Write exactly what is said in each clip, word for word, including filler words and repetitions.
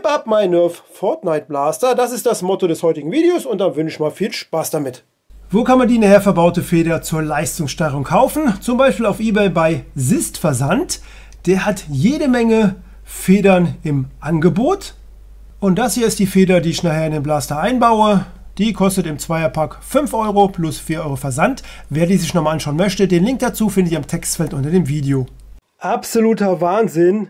up my Nerf Fortnite Blaster. Das ist das Motto des heutigen Videos und dann wünsche ich mal viel Spaß damit. Wo kann man die nachher verbaute Feder zur Leistungssteigerung kaufen? Zum Beispiel auf eBay bei Sist Versand. Der hat jede Menge Federn im Angebot. Und das hier ist die Feder, die ich nachher in den Blaster einbaue. Die kostet im Zweierpack fünf Euro plus vier Euro Versand. Wer die sich nochmal anschauen möchte, den Link dazu findet ihr im Textfeld unter dem Video. Absoluter Wahnsinn.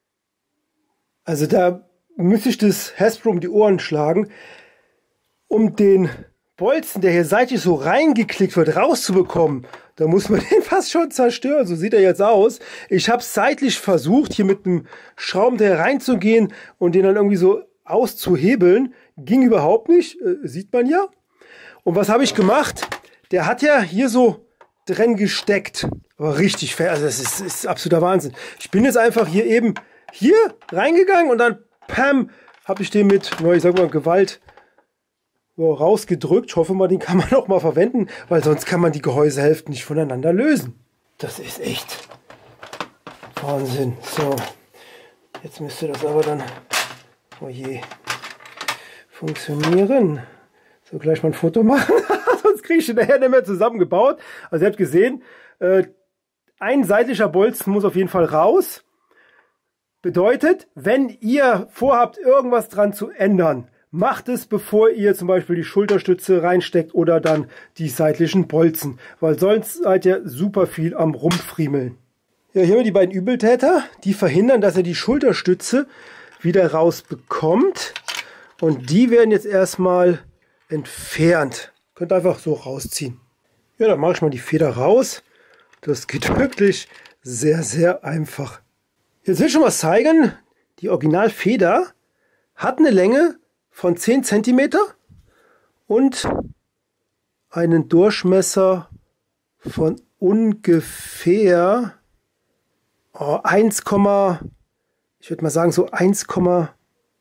Also da müsste ich das Hasbro um die Ohren schlagen, um den Bolzen, der hier seitlich so reingeklickt wird, rauszubekommen. Da muss man den fast schon zerstören. So sieht er jetzt aus. Ich habe es seitlich versucht, hier mit einem Schraubendreher reinzugehen und den dann irgendwie so auszuhebeln. Ging überhaupt nicht, äh, sieht man ja. Und was habe ich gemacht? Der hat ja hier so drin gesteckt. Aber richtig fair, also das ist, ist absoluter Wahnsinn. Ich bin jetzt einfach hier eben hier reingegangen und dann, pam, habe ich den mit, ich sag mal, Gewalt so rausgedrückt. Ich hoffe mal, den kann man noch mal verwenden, weil sonst kann man die Gehäusehälften nicht voneinander lösen. Das ist echt Wahnsinn. So, jetzt müsste das aber dann, oh je, funktionieren. So, gleich mal ein Foto machen, sonst kriege ich den nachher nicht mehr zusammengebaut. Also ihr habt gesehen, äh, ein seitlicher Bolzen muss auf jeden Fall raus. Bedeutet, wenn ihr vorhabt, irgendwas dran zu ändern, macht es, bevor ihr zum Beispiel die Schulterstütze reinsteckt oder dann die seitlichen Bolzen, weil sonst seid ihr super viel am Rumfriemeln. Ja, hier haben wir die beiden Übeltäter, die verhindern, dass ihr die Schulterstütze wieder rausbekommt. Und die werden jetzt erstmal entfernt. Könnt ihr einfach so rausziehen. Ja, dann mache ich mal die Feder raus. Das geht wirklich sehr, sehr einfach. Jetzt will ich schon was zeigen. Die Originalfeder hat eine Länge von zehn Zentimeter und einen Durchmesser von ungefähr oh, eins, ich würde mal sagen so eins Komma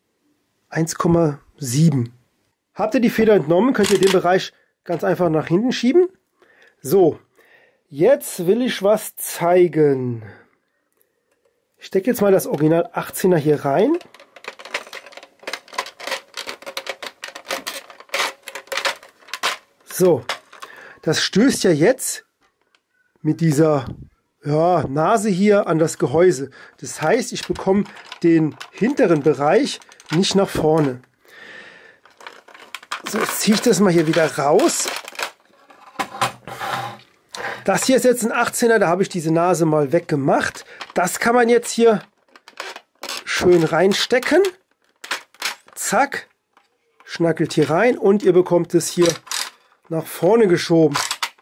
sieben. Habt ihr die Feder entnommen, könnt ihr den Bereich ganz einfach nach hinten schieben. So, jetzt will ich was zeigen. Ich stecke jetzt mal das Original achtzehner hier rein. So, das stößt ja jetzt mit dieser ja, Nase hier an das Gehäuse. Das heißt, ich bekomme den hinteren Bereich nicht nach vorne. So, jetzt ziehe ich das mal hier wieder raus. Das hier ist jetzt ein achtzehner, da habe ich diese Nase mal weggemacht. Das kann man jetzt hier schön reinstecken. Zack, schnackelt hier rein und ihr bekommt es hier nach vorne geschoben.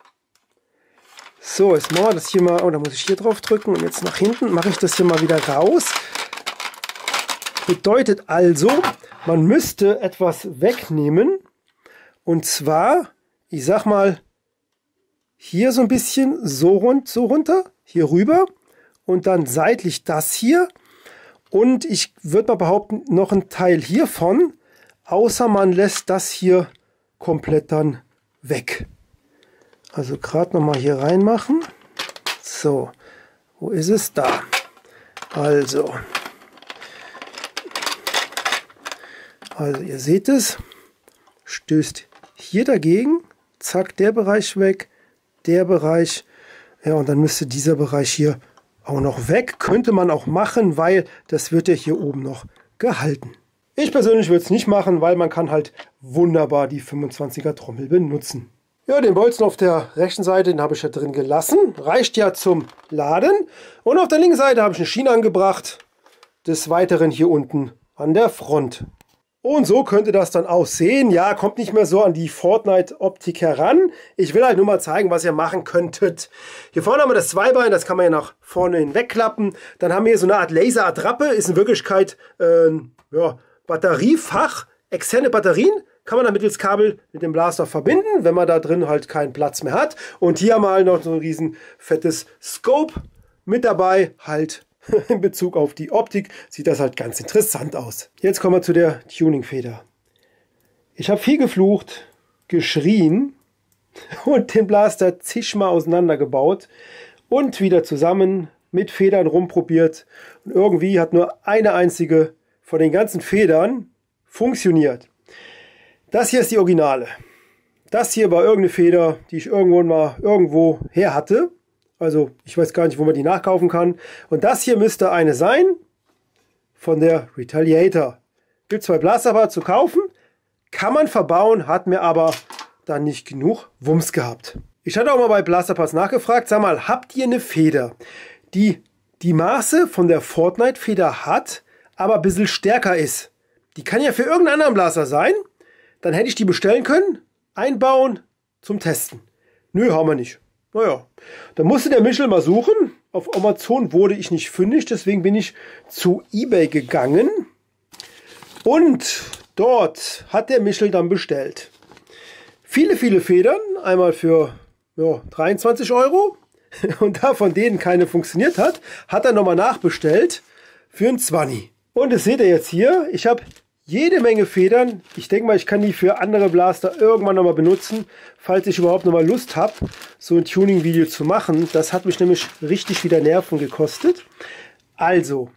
So, jetzt machen wir das hier mal, oh, da muss ich hier drauf drücken und jetzt nach hinten mache ich das hier mal wieder raus. Bedeutet also, man müsste etwas wegnehmen und zwar, ich sag mal, hier so ein bisschen so rund, so runter, hier rüber und dann seitlich das hier und ich würde mal behaupten, noch ein Teil hiervon, außer man lässt das hier komplett dann weg. Also gerade noch mal hier reinmachen. So, wo ist es? Da. Also, also ihr seht es, stößt hier dagegen, zack, der Bereich weg, der Bereich, ja, und dann müsste dieser Bereich hier auch noch weg. Könnte man auch machen, weil das wird ja hier oben noch gehalten. Ich persönlich würde es nicht machen, weil man kann halt wunderbar die fünfundzwanziger Trommel benutzen. Ja, den Bolzen auf der rechten Seite, den habe ich ja drin gelassen. Reicht ja zum Laden. Und auf der linken Seite habe ich eine Schiene angebracht. Des Weiteren hier unten an der Front. Und so könnte das dann aussehen. Ja, kommt nicht mehr so an die Fortnite-Optik heran. Ich will halt nur mal zeigen, was ihr machen könntet. Hier vorne haben wir das Zweibein, das kann man ja nach vorne hin wegklappen. Dann haben wir hier so eine Art Laserattrappe. Ist in Wirklichkeit äh, ja, Batteriefach, externe Batterien. Kann man dann mittels Kabel mit dem Blaster verbinden, wenn man da drin halt keinen Platz mehr hat. Und hier haben wir halt noch so ein riesen fettes Scope mit dabei, halt in Bezug auf die Optik sieht das halt ganz interessant aus. Jetzt kommen wir zu der Tuningfeder. Ich habe viel geflucht, geschrien und den Blaster zigmal auseinandergebaut und wieder zusammen mit Federn rumprobiert. Und irgendwie hat nur eine einzige von den ganzen Federn funktioniert. Das hier ist die Originale. Das hier war irgendeine Feder, die ich irgendwann mal irgendwo her hatte. Also ich weiß gar nicht, wo man die nachkaufen kann. Und das hier müsste eine sein von der Retaliator. Gibt zwei Blaster zu kaufen. Kann man verbauen, hat mir aber dann nicht genug Wumms gehabt. Ich hatte auch mal bei Blasterparts nachgefragt, sag mal, habt ihr eine Feder, die die Maße von der Fortnite-Feder hat, aber ein bisschen stärker ist? Die kann ja für irgendeinen anderen Blaster sein. Dann hätte ich die bestellen können, einbauen, zum Testen. Nö, haben wir nicht. Naja, dann musste der Michel mal suchen. Auf Amazon wurde ich nicht fündig, deswegen bin ich zu eBay gegangen. Und dort hat der Michel dann bestellt. Viele, viele Federn, einmal für ja, dreiundzwanzig Euro. Und da von denen keine funktioniert hat, hat er nochmal nachbestellt für ein zwanzig. Und das seht ihr jetzt hier, ich habe jede Menge Federn. Ich denke mal, ich kann die für andere Blaster irgendwann nochmal benutzen, falls ich überhaupt nochmal Lust habe, so ein Tuning-Video zu machen. Das hat mich nämlich richtig wieder Nerven gekostet. Also,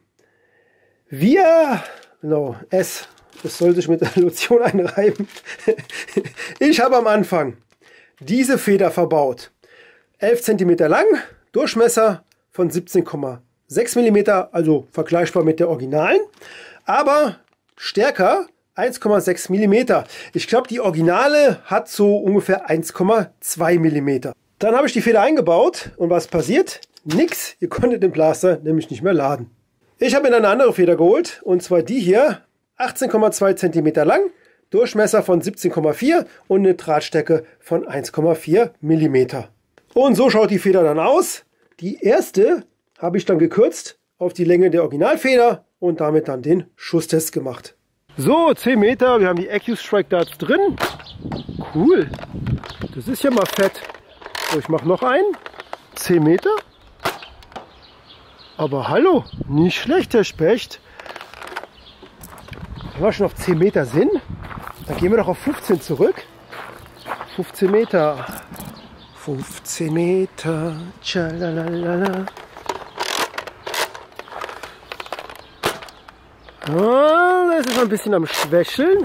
wir, genau, S, das soll sich mit der Lotion einreiben. Ich habe am Anfang diese Feder verbaut. elf Zentimeter lang, Durchmesser von siebzehn Komma sechs Millimeter, also vergleichbar mit der Originalen, aber stärker, eins Komma sechs Millimeter. Ich glaube, die Originale hat so ungefähr eins Komma zwei Millimeter. Dann habe ich die Feder eingebaut und was passiert? Nix, ihr konntet den Blaster nämlich nicht mehr laden. Ich habe mir dann eine andere Feder geholt und zwar die hier, achtzehn Komma zwei Zentimeter lang, Durchmesser von siebzehn Komma vier und eine Drahtstärke von eins Komma vier Millimeter. Und so schaut die Feder dann aus. Die erste habe ich dann gekürzt auf die Länge der Originalfeder und damit dann den Schusstest gemacht. So, zehn Meter, wir haben die AccuStrike Darts drin. Cool, das ist ja mal fett. So, ich mache noch einen. zehn Meter. Aber hallo, nicht schlecht, der Specht. Wenn wir schon auf zehn Meter sind, dann gehen wir doch auf fünfzehn zurück. fünfzehn Meter. fünfzehn Meter. Tschalalala. Oh, das ist ein bisschen am Schwächeln.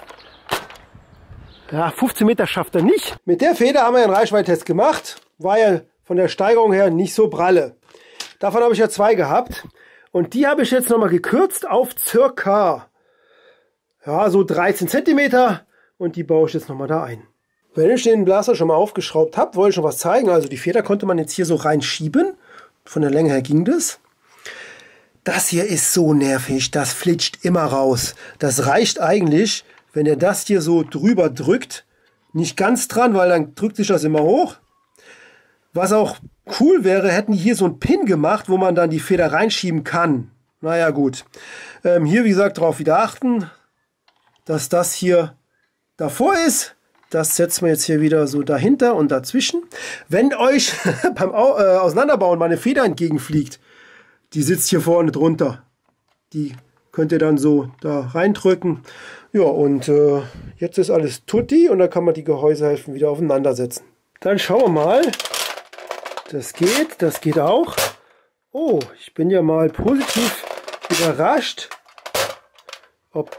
Ja, fünfzehn Meter schafft er nicht. Mit der Feder haben wir einen Reichweitentest gemacht. War ja von der Steigerung her nicht so pralle. Davon habe ich ja zwei gehabt. Und die habe ich jetzt nochmal gekürzt auf circa ja, so dreizehn Zentimeter. Und die baue ich jetzt nochmal da ein. Wenn ich den Blaster schon mal aufgeschraubt habe, wollte ich noch was zeigen. Also die Feder konnte man jetzt hier so reinschieben. Von der Länge her ging das. Das hier ist so nervig, das flitscht immer raus. Das reicht eigentlich, wenn ihr das hier so drüber drückt. Nicht ganz dran, weil dann drückt sich das immer hoch. Was auch cool wäre, hätten die hier so einen Pin gemacht, wo man dann die Feder reinschieben kann. Naja gut. Ähm, hier wie gesagt darauf wieder achten, dass das hier davor ist. Das setzen wir jetzt hier wieder so dahinter und dazwischen. Wenn euch beim Au äh, Auseinanderbauen mal eine Feder entgegenfliegt, die sitzt hier vorne drunter. Die könnt ihr dann so da reindrücken. Ja, und äh, jetzt ist alles tutti und dann kann man die Gehäusehälften wieder aufeinander setzen. Dann schauen wir mal. Das geht, das geht auch. Oh, ich bin ja mal positiv überrascht. Ob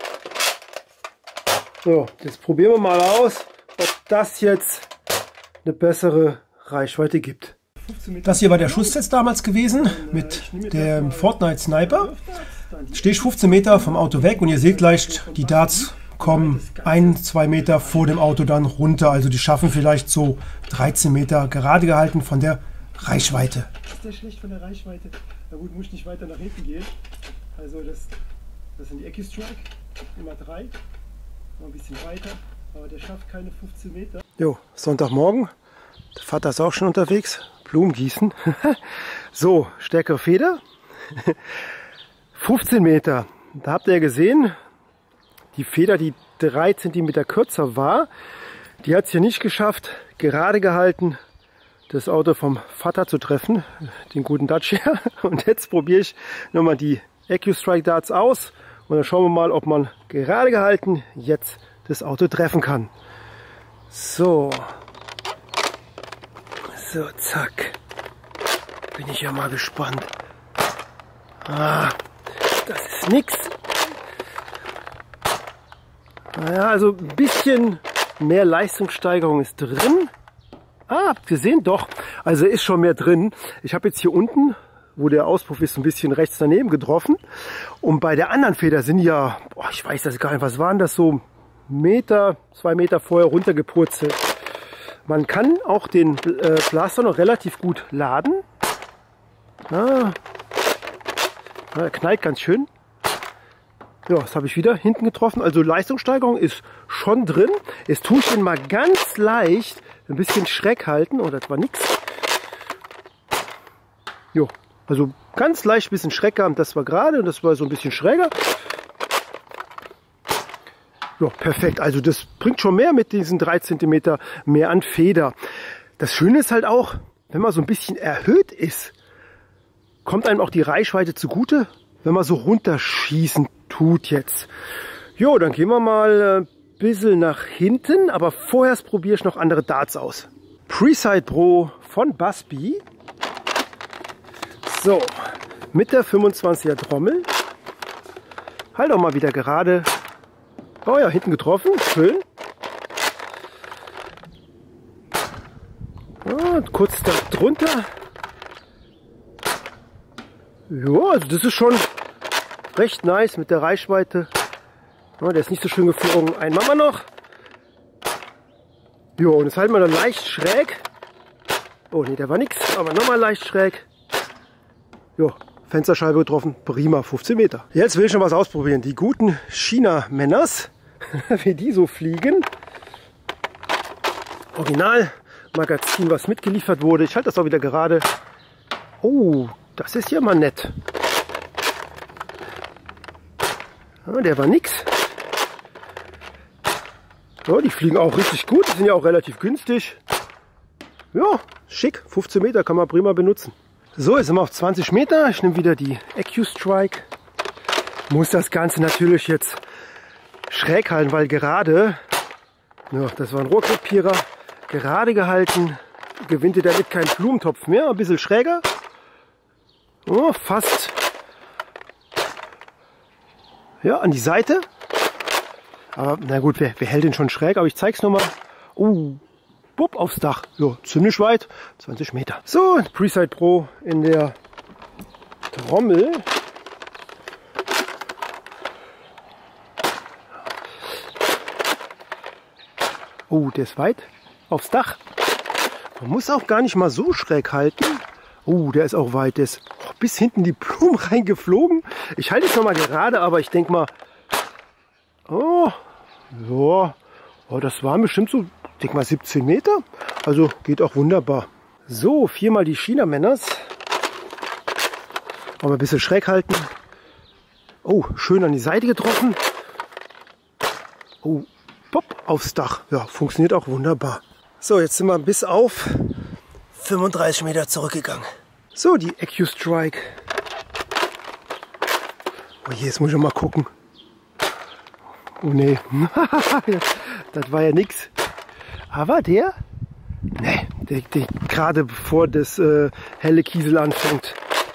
so, jetzt probieren wir mal aus, ob das jetzt eine bessere Reichweite gibt. Das hier war der Schusstest damals gewesen mit dem Fortnite Sniper. Stehe ich fünfzehn Meter vom Auto weg und ihr seht leicht, die Darts kommen ein, zwei Meter vor dem Auto dann runter. Also die schaffen vielleicht so dreizehn Meter gerade gehalten von der Reichweite. Ist das schlecht von der Reichweite? Na gut, muss ich nicht weiter nach hinten gehen. Also das, das sind die AccuStrike, immer drei. Noch ein bisschen weiter, aber der schafft keine fünfzehn Meter. Jo, Sonntagmorgen. Der Vater ist auch schon unterwegs. Blumen gießen. So, stärkere Feder. fünfzehn Meter. Da habt ihr gesehen, die Feder, die drei Zentimeter kürzer war, die hat es hier nicht geschafft, gerade gehalten, das Auto vom Vater zu treffen, den guten Dacia. Und jetzt probiere ich nochmal die AccuStrike Darts aus und dann schauen wir mal, ob man gerade gehalten jetzt das Auto treffen kann. So. So, zack. Bin ich ja mal gespannt. Ah, das ist nix. Naja, also ein bisschen mehr Leistungssteigerung ist drin. Ah, habt ihr gesehen? Doch. Also ist schon mehr drin. Ich habe jetzt hier unten, wo der Auspuff ist, ein bisschen rechts daneben getroffen. Und bei der anderen Feder sind ja, boah, ich weiß das gar nicht, was waren das so, Meter, zwei Meter vorher runtergepurzelt. Man kann auch den äh, Blaster noch relativ gut laden. Ah, er knallt ganz schön. Ja, das habe ich wieder hinten getroffen. Also Leistungssteigerung ist schon drin. Jetzt tue ich ihn mal ganz leicht ein bisschen schräg halten. Oh, das war nix. Jo, also ganz leicht ein bisschen schräg haben. Das war gerade und das war so ein bisschen schräger. Ja, perfekt. Also das bringt schon mehr mit diesen drei Zentimeter mehr an Feder. Das Schöne ist halt auch, wenn man so ein bisschen erhöht ist, kommt einem auch die Reichweite zugute, wenn man so runterschießen tut jetzt. Jo, dann gehen wir mal ein bisschen nach hinten, aber vorher probiere ich noch andere Darts aus. Presight Pro von Busby. So, mit der fünfundzwanziger Trommel. Halt auch mal wieder gerade. Oh ja, hinten getroffen, schön. Ja, kurz da drunter. Ja, also das ist schon recht nice mit der Reichweite. Ja, der ist nicht so schön geflogen. Einen machen wir noch. Jo, und jetzt halten wir dann leicht schräg. Oh ne, der war nix, aber nochmal leicht schräg. Jo, Fensterscheibe getroffen, prima, fünfzehn Meter. Jetzt will ich schon was ausprobieren. Die guten China-Männers, wie die so fliegen. Original Magazin, was mitgeliefert wurde. Ich halte das auch wieder gerade. Oh, das ist ja mal nett. Ja, der war nix. Ja, die fliegen auch richtig gut. Die sind ja auch relativ günstig. Ja, schick. fünfzehn Meter kann man prima benutzen. So, jetzt sind wir auf zwanzig Meter. Ich nehme wieder die AccuStrike. Muss das Ganze natürlich jetzt schräg halten, weil gerade, ja, das war ein Rohrkrepierer, gerade gehalten, gewinnt ihr damit keinen Blumentopf mehr. Ein bisschen schräger. Oh, fast ja, an die Seite. Aber na gut, wer, wer hält den schon schräg? Aber ich zeige es nochmal. Uh, bupp, aufs Dach. Ja, ziemlich weit. zwanzig Meter. So, Presight Pro in der Trommel. Oh, der ist weit. Aufs Dach. Man muss auch gar nicht mal so schräg halten. Oh, der ist auch weit. Der ist oh, bis hinten die Blumen reingeflogen. Ich halte es nochmal gerade, aber ich denke mal, oh, ja, oh, das waren bestimmt so, ich denke mal siebzehn Meter. Also geht auch wunderbar. So, viermal die China-Männers. Aber ein bisschen schräg halten. Oh, schön an die Seite getroffen. Oh, pop, aufs Dach. Ja, funktioniert auch wunderbar. So, jetzt sind wir bis auf fünfunddreißig Meter zurückgegangen. So, die AccuStrike. Oh je, jetzt muss ich mal gucken. Oh nee, das war ja nix. Aber der, ne, der, der gerade bevor das äh, helle Kiesel anfängt.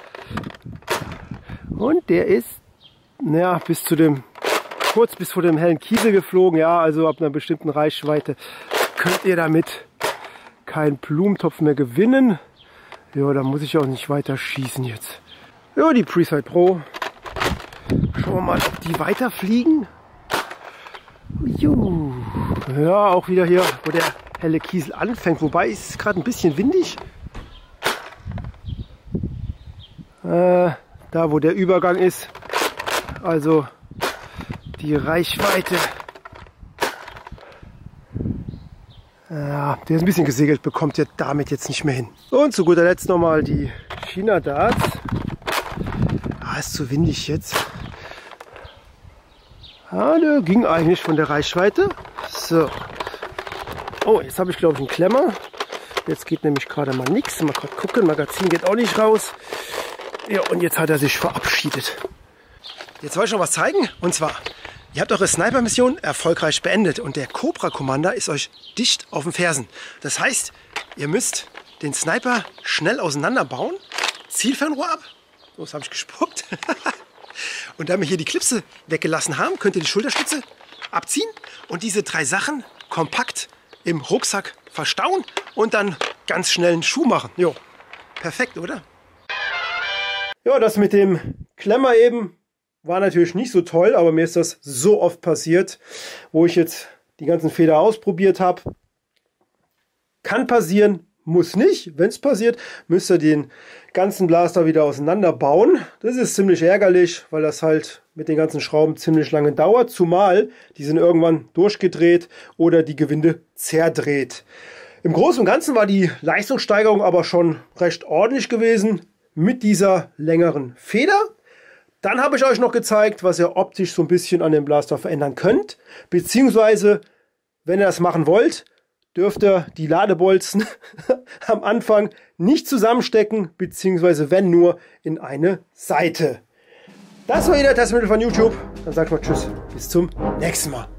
Und der ist, naja, bis zu dem, kurz bis vor dem hellen Kiesel geflogen. Ja, also ab einer bestimmten Reichweite könnt ihr damit keinen Blumentopf mehr gewinnen. Ja, da muss ich auch nicht weiter schießen jetzt. Ja, die Presight Pro. Schauen wir mal, ob die weiter fliegen. Juhu. Ja, auch wieder hier, wo der helle Kiesel anfängt. Wobei ist es gerade ein bisschen windig. Äh, da, wo der Übergang ist. Also die Reichweite. Ja, der ist ein bisschen gesegelt, bekommt ihr damit jetzt nicht mehr hin. Und zu guter Letzt nochmal die China Darts. Ah, ist zu windig jetzt. Ah, der ging eigentlich von der Reichweite. So. Oh, jetzt habe ich glaube ich einen Klemmer. Jetzt geht nämlich gerade mal nichts. Mal gerade gucken, Magazin geht auch nicht raus. Ja, und jetzt hat er sich verabschiedet. Jetzt wollte ich noch was zeigen. Und zwar, ihr habt eure Sniper-Mission erfolgreich beendet und der Cobra Commander ist euch dicht auf den Fersen. Das heißt, ihr müsst den Sniper schnell auseinanderbauen. Zielfernrohr ab. So, das habe ich gespuckt. Und da wir hier die Klipse weggelassen haben, könnt ihr die Schulterstütze abziehen und diese drei Sachen kompakt im Rucksack verstauen und dann ganz schnell einen Schuh machen. Jo, perfekt, oder? Ja, das mit dem Klemmer eben war natürlich nicht so toll, aber mir ist das so oft passiert, wo ich jetzt die ganzen Feder ausprobiert habe. Kann passieren, muss nicht. Wenn es passiert, müsst ihr den ganzen Blaster wieder auseinanderbauen. Das ist ziemlich ärgerlich, weil das halt mit den ganzen Schrauben ziemlich lange dauert, zumal die sind irgendwann durchgedreht oder die Gewinde zerdreht. Im Großen und Ganzen war die Leistungssteigerung aber schon recht ordentlich gewesen mit dieser längeren Feder. Dann habe ich euch noch gezeigt, was ihr optisch so ein bisschen an dem Blaster verändern könnt, beziehungsweise wenn ihr das machen wollt, dürft ihr die Ladebolzen am Anfang nicht zusammenstecken, beziehungsweise wenn nur in eine Seite. Das war wieder Testmittel von YouTube. Dann sag ich mal Tschüss, bis zum nächsten Mal.